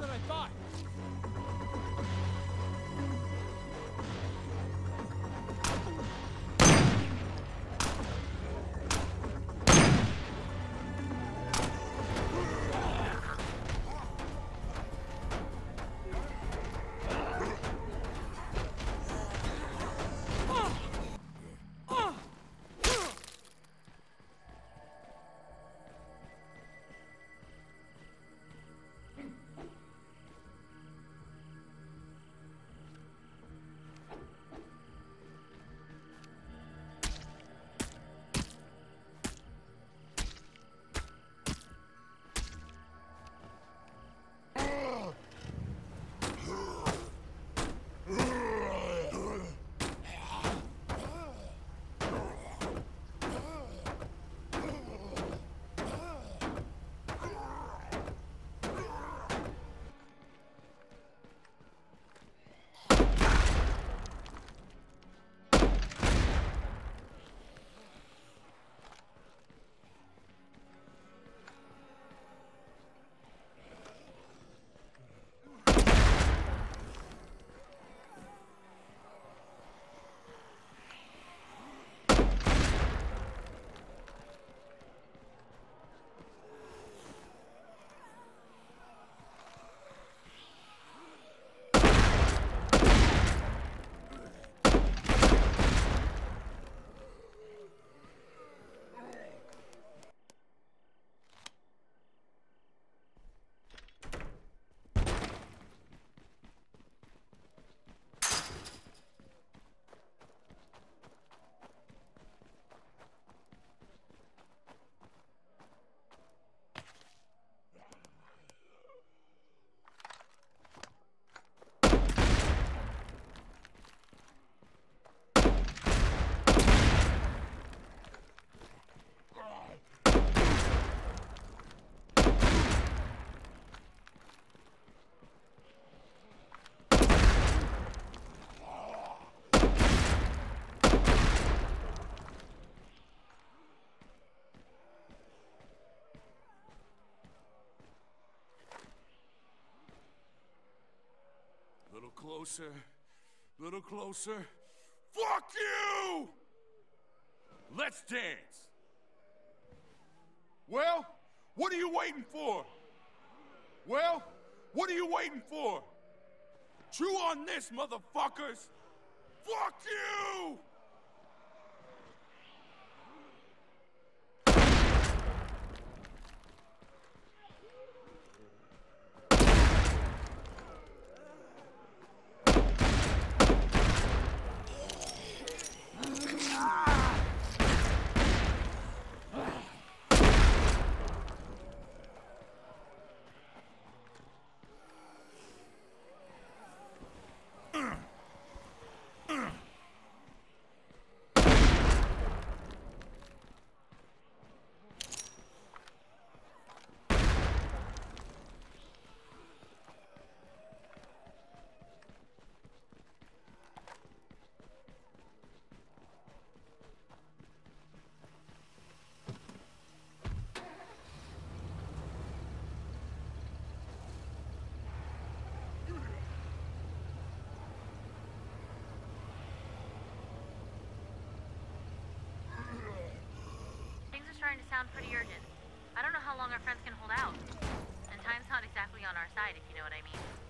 than I thought. Closer. Little closer. Fuck you! Let's dance. Well, what are you waiting for? Well, what are you waiting for? Chew on this, motherfuckers! Fuck you! Starting to sound pretty urgent. I don't know how long our friends can hold out. And time's not exactly on our side, if you know what I mean.